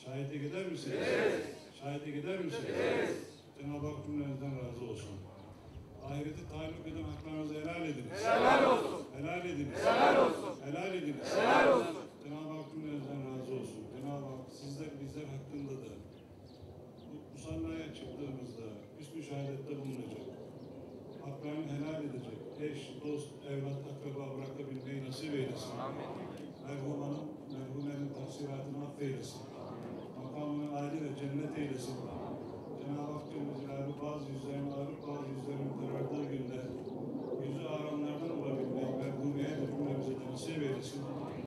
Şahitlik eder misiniz? Evet. Şahitlik eder misiniz? Evet. Cenab-ı Hak cümlenizden razı olsun. Ahireti taalluk eden haklarınızı helal ediniz. Helal olsun. Helal ediniz. Helal olsun. Helal ediniz. Helal olsun. Cenab-ı Hak cümlenizden razı olsun. Cenab-ı Hak sizler bizler hakkında da bu musallaya çıktığımızda hüsnü şehadette bulunacak. Haklarını helal edecek. Eş, dost, evlat, akraba bırakabilmeyi nasip eylesin. Merhumenin taksiratını affeylesin. Makamını âli ve cennet eylesin. Cenab-ı Hak Celle Celaluhu bazı yüzlerin ağrıp bazı yüzlerin karardığı günde yüzü ağranlardan olabilmeyi merhumeye de cümlemize de nasip eylesin.